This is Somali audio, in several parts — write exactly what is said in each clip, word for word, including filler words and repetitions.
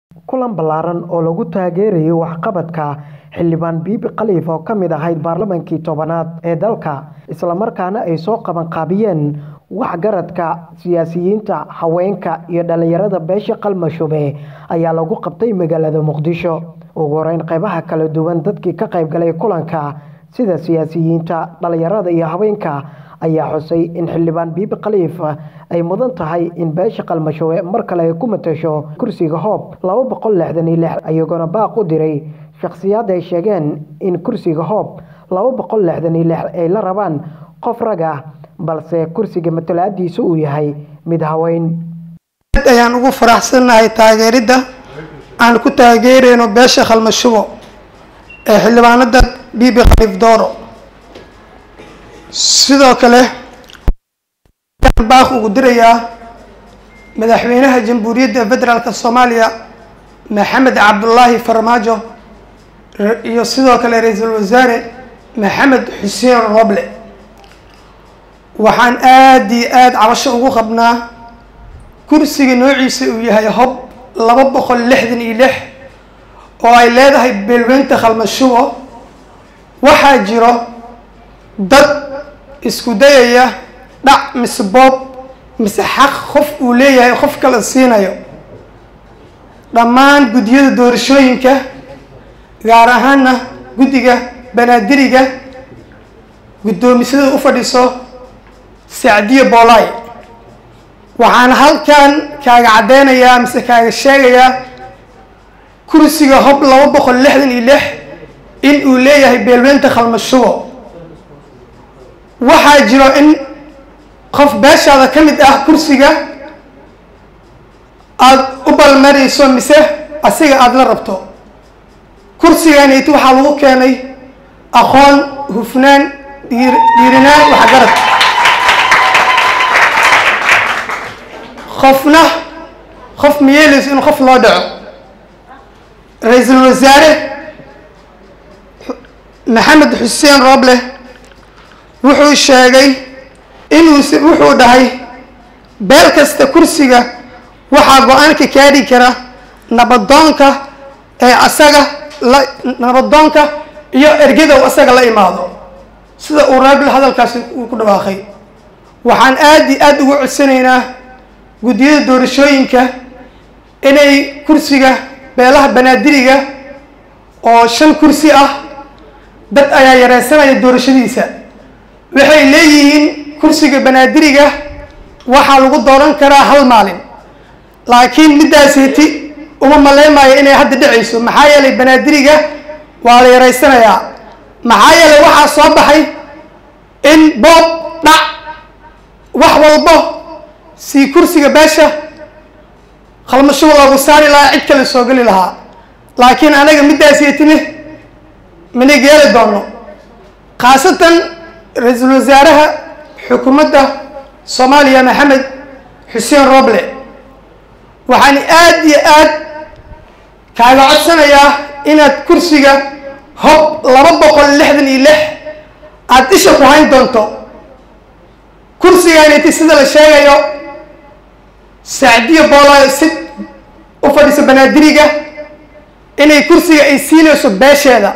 kulan ballaaran oo lagu taageerayo waxqabadka xildhibaan Bibi Khalifa oo kamid ahayd baarlamaankii tobanaad ee dalka isla markaana ay soo qaban qaabiyeen waxgaradka siyaasiyiinta haweenka iyo dhalinyarada beesha Qalmashube ayaa lagu qabtay magaalada Muqdisho ugu horeyn qaybaha kala duwan dadkii ka qayb galay kulanka sida siyaasiyiinta dhalinyarada iyo haweenka ayaa xusay in xildhibaan Bibi Khalifa ay mudan tahay in beesha Qalmashube mar kale ay ku matasho kursiga hoob laba boqol lixdan iyo lix ayagoo baaq u diray shakhsiyaad ay sheegeen in kursiga hoob laba boqol lixdan iyo lix ay la rabaan qof rag ah balse kursiga matalaadiisu uu yahay mid haween ayaan ugu faraxsanahay taageerida aan ku taageereyno beesha Qalmashube ee xildhibaanada Bibi Khalifa dooro sidoo kale baaq ugu dirayaa madaxweynaha jamhuuriyadda federaalka Soomaaliya Maxamed Cabdullaahi Farmaajo iyo sidoo kale ra'iisul wasaare Maxamed Xuseen Roble waxaan aad iyo aad cabasho ugu qabnaa kursiga noociisa uu yahay hoob laba boqol lixdan iyo lix oo ay leedahay beelweynta Qalmashube waxaa jiro dad isku dayaya dhac mise boob mise xaq qof uu leeyahay qof kale siinayo dhammaan guddiyada doorashooyinka gaar ahaana guddiga banaadiriga guddoomisada u fadhiso Sacdiye Boolay waxaan halkan kaaga cadeynayaa mise kaaga sheegayaa kursiga hoob laba boqol lixdan iyo lix in uu leeyahay beelweynta Qalmashube waxaa jiro in qof beeshaada ka mid ah kursiga aad u balmarayso mise asiga aad la rabto kursigaanaytu waxaa lagu keenay aqoon hufnaan dhiirinaan waxgarad qofna qof miyeelayso in qof loo dhaco ra'iisul wasaare Maxamed Xuseen Roble wuxuu sheegay inuu wuxuu dhahay beel kasta kursiga waxaa go-aanka kaadhi kara nabadoonka ee asaga la nabadoonka iyo ergada uu asaga la imaado sida uu Roble hadalkaasi uu ku dhawaaqay waxaan aad iyo aad ugu codsanaynaa guddiyada doorashooyinka inay kursiga beelaha banaadiriga oo shan kursi ah dad ayaa yareysanaya doorashadiisa waxay leeyihiin kursiga banaadiriga waxaa lagu dooran karaa hal maalin laakiin midaasiti uma maleemayo inay hadda dhacayso maxaa yeelay banaadiriga waa la yareysanayaa maxaa yeelay waxaa soo baxay in boob dhac wax walbo si kursiga beesha Qalmashube lagu saari lahaa cid kale soo gali lahaa laakiin anaga midaasitine mana geeli doono khaasatan ra'iisul wasaaraha xukuumadda Soomaaliya Maxamed Xuseen Roble waxaan aad iyo aad kaaga codsanayaa inaad kursiga hoob laba boqol lixdan iyo lix aad isha ku hayn doonto kursigaanaytii sida la sheegayo Sacdiye Boolay sid u fadhiso banaadiriga inay kursiga ay siinayso beesheeda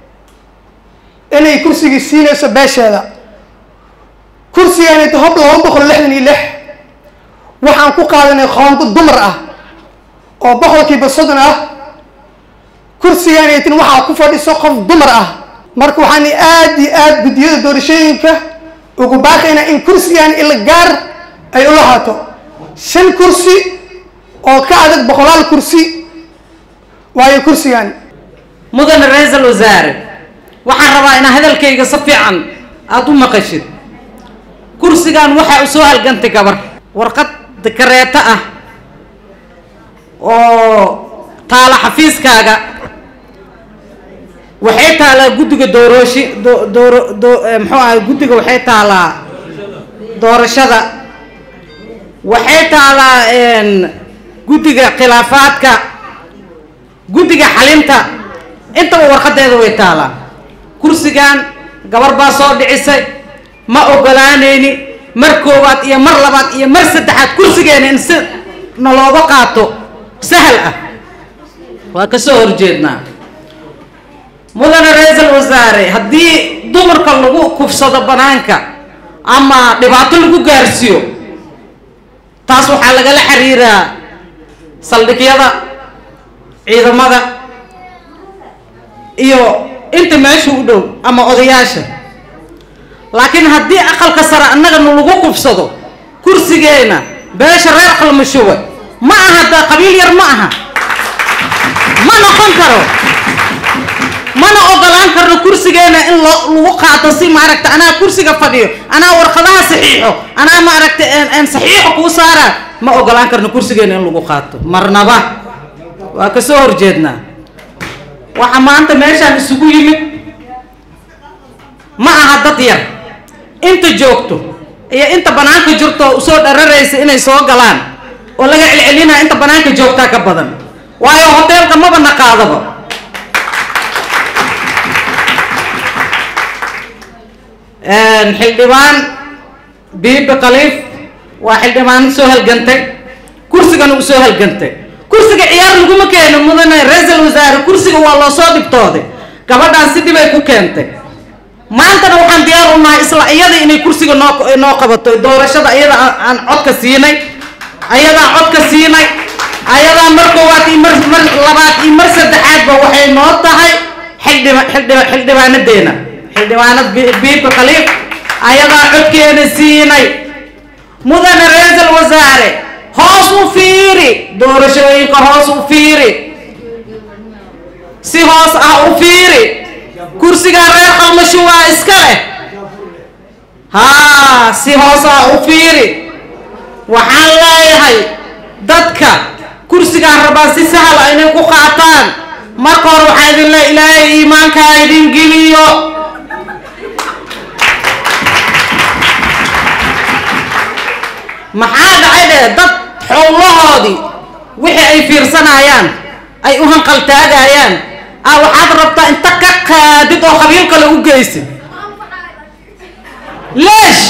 inay kursiga siinayso beesheeda kursigaanaytii hoob laba boqol lixdan iyo lix waxaan ku qaadanay qoonto dumar ah oo boqolkiiba soddon ah kursigaanaytiin waxaa ku fadhiso qof dumar ah marka waxaan aad iyo aad guddiyada doorashooyinka ugu baaqaynaa in kursigaan ila gaar ay u lahaato shan kursi oo ka adag boqolaal kursi waayo kursigaan mudan ra'iisul wasaare waxaan rabaa inaan hadalkayga si fiican aad u maqashid kursigan waxa uu soo halgantay gabar warqad dikareeta ah oo taala xafiiskaaga waxay taalaa guddiga doorooshi dooro muxuu ahay guddiga waxay taalaa doorashada waxay taalaa guddiga khilaafaadka guddiga xalinta intaba warqadeeda way taalaa kursigan gabar baa soo dhicisay ma ogolaanayni mar koowaad iyo mar labaad iyo mar saddexaad kursigeena in si nalooga qaato sahal ah waa ka soo horjeednaa. mudane ra-iisul wasaare haddii dumarka lagu kufsado banaanka ama dhibaato lagu gaarsiiyo taas waxaa lagala xiriiraa saldhigyada ciidamada iyo inta meesha u dhow ama odayaasha. laakiin haddii aqalka sare annaga lagu kufsado kursigeena beesha reer Qalmashuwe ma aha da qabiil yar ma aha, ma noqon karo, mana ogolaan karno kursigeena in lagu qaato si maaragta anaa kursiga fadhiyo anaa warqadaha saxiixo anaa maaragta aan saxiixo kuu saara, ma ogolaan karno kursigeena in lagu qaato marnaba. waa ka soo horjeednaa. waxa maanta meeshaan isugu yimid ma aha dad yar, inta joogto iyo inta banaanka jirto u soo dhararaysa inay soo galaan oo laga celcelinaa inta banaanka joogtaa ka badan, waayo hoteelka maba naqaadaba. xildhibaan Bibi Khaliif waa xildhibaan soo halgantay, kursigana uu soo halgantay. kursiga ciyaar laguma keeno mudane ra-iisul wasaare, kursiga waa loo soo dhibtooday, gabadhaan si dhibay ku keentay. maantana waxaan diyaar u nahay isla iyada inay kursiga noo noo qabato doorashada. iyada aan codka siinay, ayadaa codka siinay, ayadaa mar koowaad iyo mar mar labaad iyo mar saddexaadba waxay noo tahay xildhibaan xildhibaan xildhibaanadeena xildhibaanad Bibi Khaliif ayadaa codkeena siinay. mudane ra-iisul wasaare hoos u fiiri doorashooyinka, hoos u fiiri, si hoos ah u fiiri. kursiga reer Qalmashuwe iska leh, haa si hoos ah u fiiri. waxaan leeyahay dadka kursigaan rabaa si sahal ah inay ku qaataan, marka hore waxaa idin le ilaahay iimaanka idin geliyo. maxaa dhacay dhe dad xowlahoodii wixii ay fiirsanayaan ay u hanqaltaagayaan ah waxaad rabtaa inta ka qaadid oo qabiil kale u geysid. leesh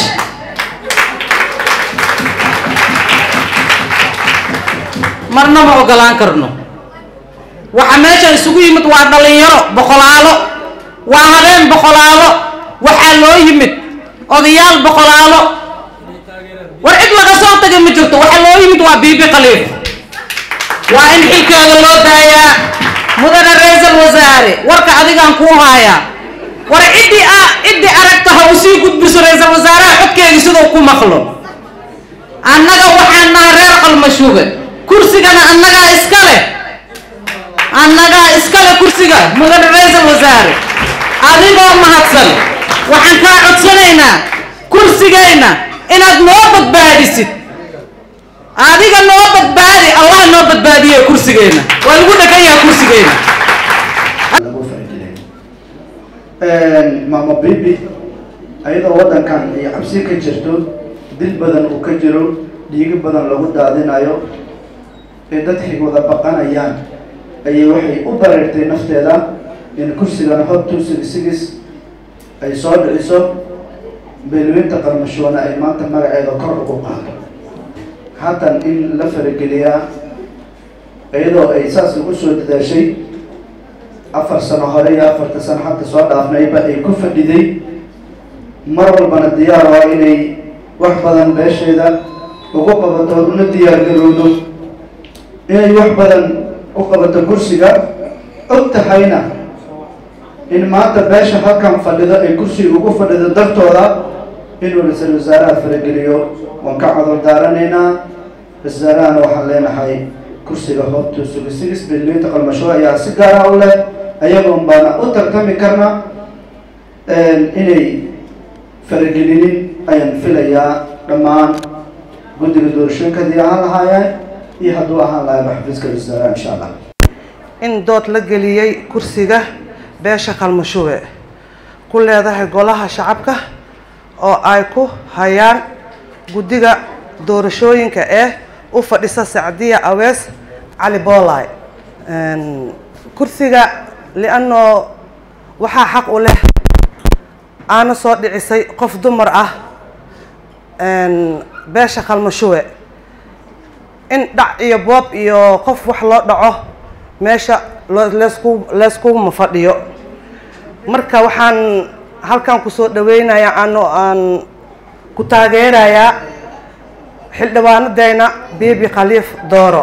marna ma ogolaan karno. waxa meesha isugu yimid waa dhalinyaro boqolaalo, waa habeen boqolaalo, waxaa loo yimid odayaal boqolaalo. war cid laga soo tagay ma jirto, waxa loo yimid waa Bibi Khaliif. waa in xilkeeda loo daayaa. mudane ra-iisul wasaare warka adigaan kuu haayaa, war ciddii ah ciddii aragta ha u sii gudbiso ra-iisul wasaaraha codkeedii siduu ku maqlo. annaga waxaan nahay reer Qalmashuwe, kursigana annagaa iska leh, annagaa iska leh kursiga. mudane ra-iisul wasaare adigoo mahadsan waxaan kaa codsanaynaa kursigayna inaad noo badbaadisid. adiga noo badbaadi, allah noo badbaadiye kursigeena, waa lagu dhagan yahay kursigeena. maamo Bibi ayadoo wadankan iyo cabsi ka jirto, dil badan uu ka jiro, dhiig badan lagu daadinayo, ee dadkii wada baqanayaan, ayay waxay u bareertay nafteeda in kursigan hod two six six ay soo dhiciso, beelweynta Qalmashuwe ay maanta magaceeda kor ugu qaado. haatan in la farageliyaa iyadoo ay saas ugu soo dadaashay afar sano hore iyo afarta sano hadda soo dhaafnayba ay ku fadhiday, mar walbana diyaar waa inay wax badan beesheeda ugu qabato, una diyaar garowdo inay wax badan u qabato kursiga. og tahayna in maanta beesha halkan fadhido ay kursiga ugu fadhido dartooda inuu ra-iisul wasaaraha farageliyo. waan ka codol daaranaynaa. ra-iisul wasaarahana waxaan leenahay kursiga hod two six six beelweynta Qalmashuwe ayaa si gaara u leh, ayagoon baana u tartami karna. inay faragelinin ayaan filayaa dhammaan guddiga doorashooyinkadii ahaan lahaayeen iyo hadduu ahaan lahaaba xafiiska ra-iisul wasaaraha insha allah. in dood la geliyey kursiga beesha Qalmashuwe ku leedahay golaha shacabka oo ay ku hayaan guddiga doorashooyinka ee u fadhisa Sacdiya Awees Cali Boolay. kursiga li'anno waxaa xaq u leh aana soo dhicisay qof dumar ah beesha Qalmashuwe. in dhac iyo boob iyo qof wax loo dhaco meesha leesku leeskuma fadhiyo marka waxaan halkan kusoo dhaweynayaa ano aan ku taageerayaa xildhibaanadayna Bibi Khaliif Dooro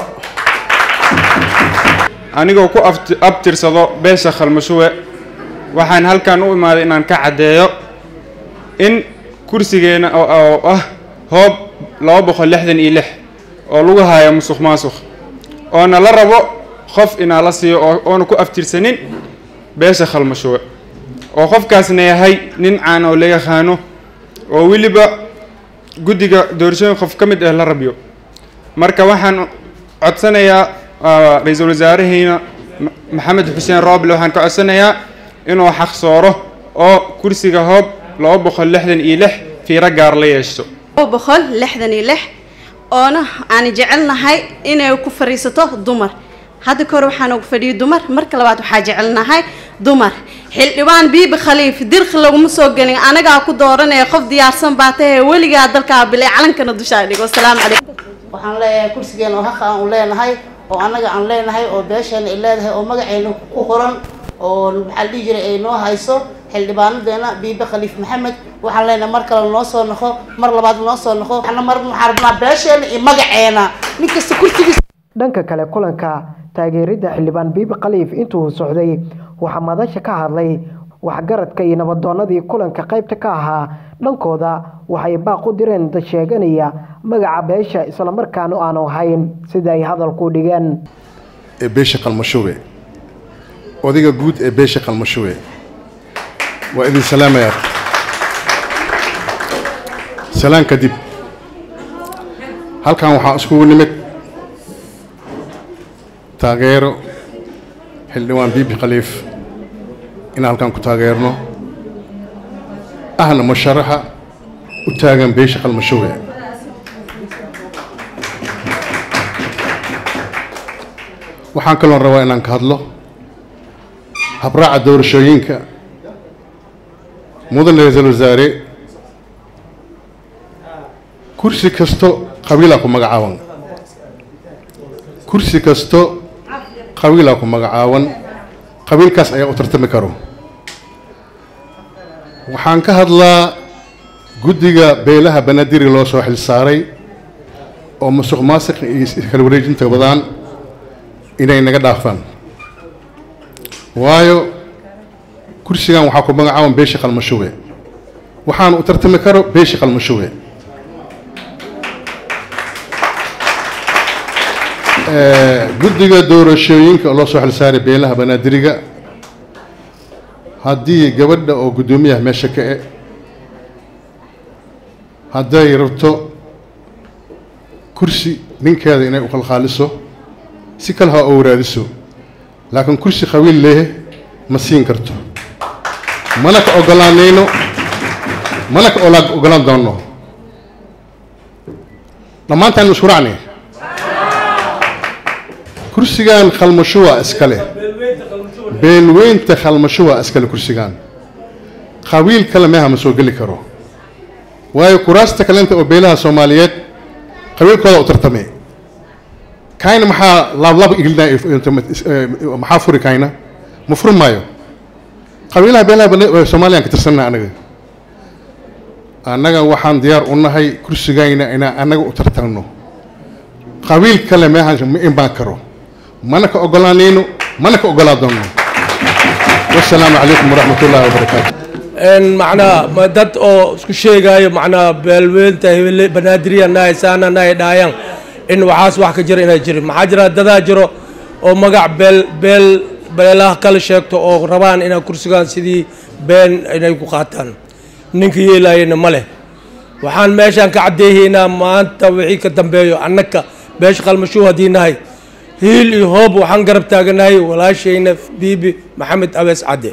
anigoo ku abtirsado beesha Khalmashuwe waxaan halkan u imaaday inaan ka cadeeyo in kursigeena oo ah hoob laba boqol lixdan iyo lix oo lagu haayo musuq maasuq oo na la rabo qof ina la siiyo oo ku aftirsanin beesha Khalmashuwe oo qofkaasna yahay nin caan oo la yaqaano oo wiliba gudiga doorashooyin qof kamid ah la rabiyo marka waxaan codsanayaa ra'iisul wasaaraheena Maxamed Xuseen Rooble waxaan ka codsanayaa inuu xaq sooro oo kursiga hoob laba boqol lixdan iyo lix fiiro gaar la yeesho laba boqol lixdan iyo lix oona aan jecelnahay inay ku fariisato dumar hadda kor waxaan ugu fadhiyo dumar marka labaad waxa jecelnahay dumar xildhibaan Bibi Khaliif dirq lagu soo galin anaga ku dooranay qof diyaarsan baatay waliga dalka bilay calankana dusha dhigo salaam calaykum waxaan leeyahay kursigeena oo xaq aan u leenahay oo anaga aan leenahay oo beeshan ay leedahay oo magaceena ku qoran oo maxaa dhigi jiray ay noo hayso xildhibaanadeena Bibi Khaliif Maxamed waxaan leenahay mar kale noo soo noqo mar labaad noo soo noqo waxaan mar maxarabna beeshan iyo magaceena ninkasta kursigiisa dhanka kale kulanka taageerida xildhibaan Bibi Khaliif intuu socday waxa madasha ka hadlay waxgaradka iyo nabadoonadii kulanka qaybta ka ahaa dhankooda waxay baaq u direen dad sheeganaya magaca beesha isla markaana aan ahayn sida ay hadalku dhigeen ee beesha Khalmashuwe odiga guud ee beesha Khalmashuwe waa idin salaamaya salaan kadib halkan waxaa isku nimid taageero xildhibaan Bibi Khaliif in halkan ku taageerno ahna musharaxa u taagan beesha Khalmashuwe waxaan kaloo rabaa inaan ka hadlo habraaca doorashooyinka mudan ra'iisul wasaare kursi kasto qabiila ku magacaaban kursi kasto qabiila ku magacaaban qabiilkaas ayaa u tartami karo waxaan ka hadlaa guddiga beelaha banaadir loo soo xil saaray oo musuq maasuq iyo kala wareejinta badan inay naga dhaafaan waayo kursigan waxaa ku magacaaban beesha Khalmashuwe waxaan u tartami karo beesha Khalmashuwe guddiga doorashooyinka loo soo xil saaray beelaha banaadiriga haddii gabadha oo guddoomiyaha meesha ka eh hadday rabto kursi ninkeeda inay u khalkhaaliso si kale ha u waraadiso laakiin kursi qabiil leh ma siin karto mana ka ogolaanayno mana ka ogolaan doono dhammaantaan isku raacnay kursigan Khalmashuwe iskale beelweynta Khalmashuwe iskale kursigan qabiil kale ma ha soo gali karo waayo kuraasta kalenta oo beelaha Soomaaliyeed qabiilkooda u tartamay kayna maxaa laab laab igilnaa maxaa furi kayna ma furmaayo qabiilaha beelaha Soomaaliya ka tirsanaa anaga anaga waxaan diyaar u nahay kursigayna ina anaga u tartanno qabiil kale ma ahan in baan karo mana ka ogolaanayno mana ka ogolaa doono wassalaamu calaykum waraxmatullaahi wabarakaatu ان معنا دad oo isku sheegayo macna beelweynta hebel banaadiriya naaysaana naay dhaayaan in waxaas wax ka jira inay jirin maxaa jira dadaa jiro oo magac beel beel beelaha kala sheegto oo rabaan inay kursigaan sidii been inay ku qaataan ninka yeelayna ma leh waxaan meeshan ka cadeeynaa maanta wixii ka dambeeyo annaka beesha Khalmashuwe diinahay hiil iyo hoob waxaan garab taaganahay walaashayna Bibi Maxamed Awees Cade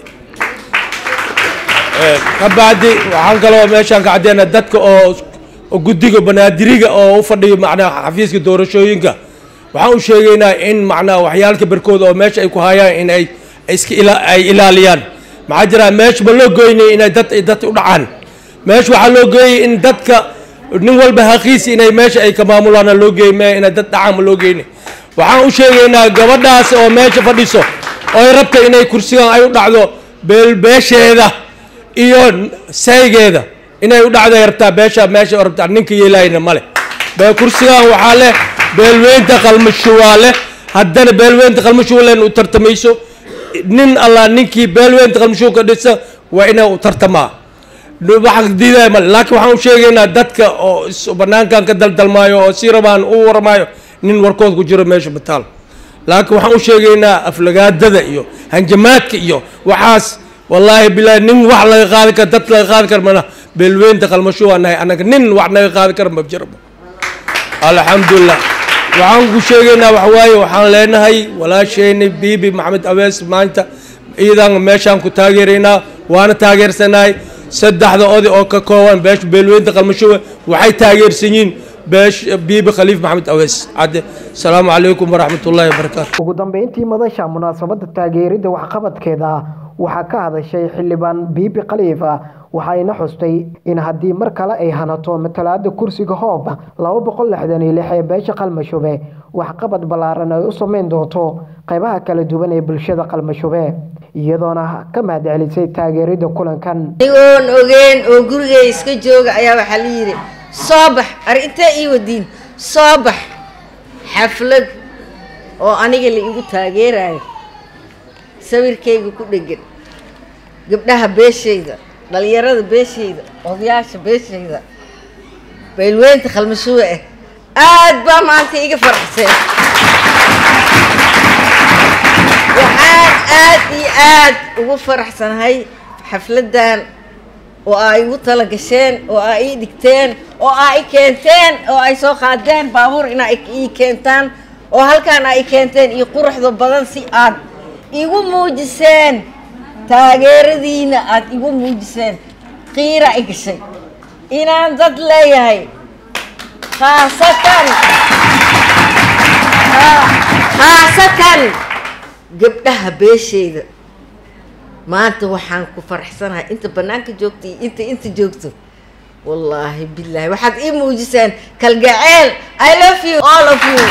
kabacdi waxaan kaloo meeshan ka cadeynaa dadka oo guddiga banaadiriga oo u fadhiyo macna xafiiska doorashooyinka waxaan u sheegaynaa in macna waxyaalka barkooda oo meesha ay ku hayaan in ay iska ay ilaaliyaan maxaa jira meesha ma loo gooynay in ay dad dad u dhacaan meesha waxaa loo gooyay in dadka nin walba haqiisi inay meesha ay ka maamulaan loo geeyay in dad dhacaan ma loo geeyay waxaan u sheegaynaa gabadhaas oo meesha fadhiso oo ay rabta inay kursigan ay u dhacdo beelbeesheeda iyo saygeeda inay u dhacdo ay rabtaa beesha meesha oo rabtaa ninka yeelayna male bee kursigan waxaa leh beelweynta qalmashuwaa leh haddana beelweynta qalmashuwa leen u tartamayso nin allah ninkii beelweynta qalmashuwa ka dhisa waa inay u tartamaa waxa diiday male laakiin waxaan u sheegaynaa dadka oo banaankan ka daldalmaayo oo si rabaan u warmaayo nin warkood ku jiro meesha bataal laakiin waxaan u sheegaynaa aflagaadada iyo hanjamaadka iyo waxaas wallaahi bilaahi nin wax laga qaadi karo dad laga qaadi karo mana beelweynta qalmashuwa nahay anaga nin wax naga qaadi karo ma jiro alxamdulilah waxaan ku sheegaynaa wax waaye waxaan leenahay walaashayni biibi maxamed awees maanta iidan meeshaan ku taageeraynaa waana taageersanahay saddexda oday oo ka kooban beesha beelweynta qalmashuwa waxay taageersan yihiin beesh biibi khaliif maxamed awees cadde asalaamu calaykum waraxmatullaahi wabarakaatu ugu dambeyntii madasha munaasabadda taageeridda waxqabadkeeda waxaa ka hadashay xildhibaan biibi khaliif waxayna xustay in haddii mar kale ay hanato matalaada kursiga hoob laba boqol lixdan iyo lix ee beesha qalmashuwe waxqabad ballaaran ay u sameyn doonto qaybaha kala duwan ee bulshada qalmashuwe iyadoona ka mahadcelisay taageeridda kulankan igoon ogeen oo gurigay iska jooga ayaa waxaa la yidhi soo bax arintee ii wadiin soo bax xaflad oo aniga la igu taageerayo sawirkayga ku dhegan gabdhaha beeshayda dhalinyarada beeshayda odayaasha beeshayda beelweynta qalmashuwe ah aad baa maanta iga faraxseen waxaan aad iyo aad ugu faraxsanahay xafladan oo ay igu tala gasheen oo ay ii dhigteen oo ay keenteen oo ay soo qaadeen baabuur in ay ii keentaan oo halkaan ay keenteen iyo quruxda badan si aad igu muujiseen taageeradiina aad igu muujiseen qiira ay gashay inaan dad leeyahay khaasatan khaasatan gabdhaha beeshayda maanta waxaan ku faraxsanahay inta banaanka joogta iyo inta inta joogto wallaahi billaahi waxaad ii muujiseen kalgaceel I love you all of you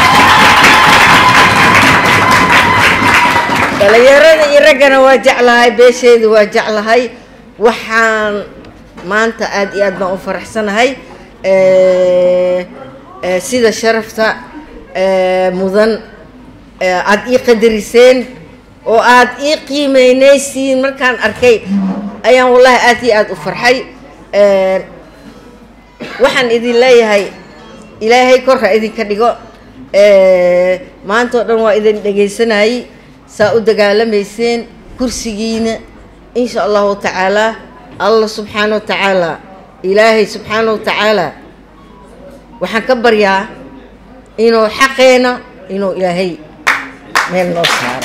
dhalinyarada iyo raggana waa jeclahay beeshayda waa jeclahay waxaan maanta aad iyo aad baan u faraxsanahay sida sharafta mudan aad ii qadariseen oo aad ii qiimeynaysiin markaan arkay ayaan wallaahi aad iyo aad u farxay waxaan idin leeyahay ilaahay korka idinka dhigo maanta oo dhan waa idin dhegaysanayay saa u dagaalamayseen kursigiina insha allahu tacaala allah subxaana wa tacaala ilaahay subxaana wa tacaala waxaan ka baryaa inuu xaqeena inuu ilaahay meel noo saaro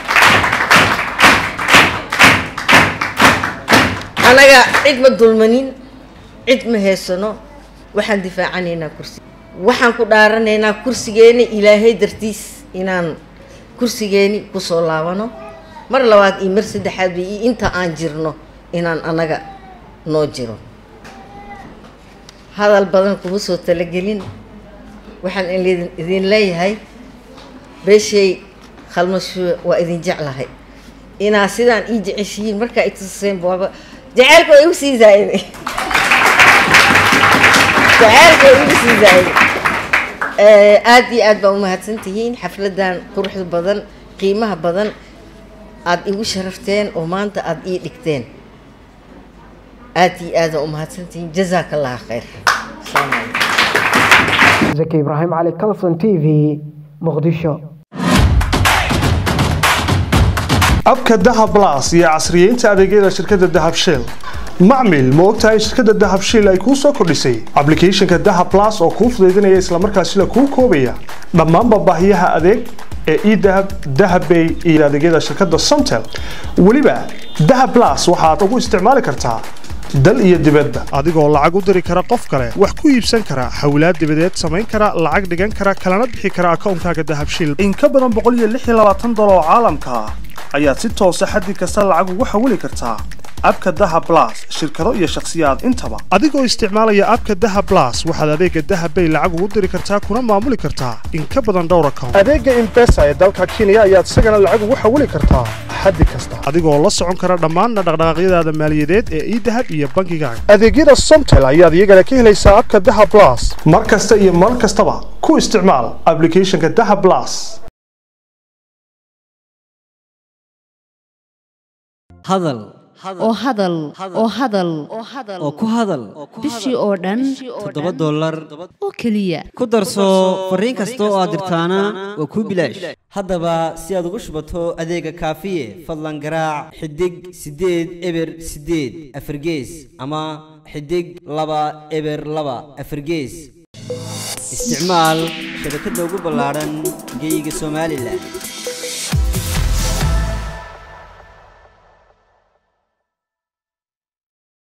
anaga cid ma dulmanin cid ma heesano waxaan difaacanaynaa kursi waxaan ku dhaaranaynaa kursigeena ilaahay dartiis inaan kursigeeni kusoo laabano mar labaad iyo mar saddexaad iyo inta aan jirno inaan anaga noo jiro hadal badan kuma soo talagelin waxaan idin leeyahay beeshay qalmashuwe waa idin jeclahay inaa sidaan ii jeceshihiin markaa ituseen baaba jaceylka waa igu sii zaa'iday jaceylka waa igu sii zaa'iday aad iyo aad baa umahadsan tihiin xafladan quruxda badan qiimaha badan aad igu sharafteen oo maanta aad ii dhigteen aad iyo aad baa umahadsan tihiin jazaaka allah khayr zaki ibraahim cali kalson t v muqdisho abka dahab plus iyo casriyeynta adeegyada shirkadda dahab shell macmil ma ogtahay shirkadda dahab shell ay kuu soo kordhisay applicationka dahab plus oo kuu fudaydinaya islamarkaasina kuu koobaya dhammaanba baahiyaha adeeg ee edahab dahabbay iyo adeegyada shirkadda somtel weliba dahab plus waxaad ugu isticmaali kartaa dal iyo dibadda adigoo lacag u diri kara qof kale wax ku iibsan kara xawlaad dibadeed samayn kara lacag dhigan kara kalana bixi kara akoonkaaga dahab shell in ka badan boqol iyo lix iyo labaatan dolar oo caalamka ah ayaad si toosa xaddi kasta lacag ugu xawili kartaa abka dahab plus shirkado iyo shakhsiyaad intaba adigoo isticmaalaya abka dahab plus waxaad adeega dahab bay lacag ugu diri kartaa kuna maamuli kartaa in ka badan dhowr account adeega M-Pesa ee dalka Kenya ayaad isagana lacag ugu xawili kartaa xaddi kasta adigoo la socon kara dhammaan dhaqdhaqaaqyadaada maaliyadeed ee e-dahab iyo bangigaaga adeegyada Somtel ayaad iyagana ka helaysaa abka dahab plus mar kasta iyo mar kastaba ku isticmaal applicationka dahab plus hadal oo hadal oo hadal oo ku hadal bishii oo dhan toddoba dollar oo kaliya ku darso fariin kasta oo aad dirtaana waa ku bilaash haddaba si aad ugu shubato adeega kaafiye fadlan garaac xidig sideed eber sideed afargees ama xidig laba eber laba afargees isticmaal shabakadda ugu ballaaran geyga Soomaaliland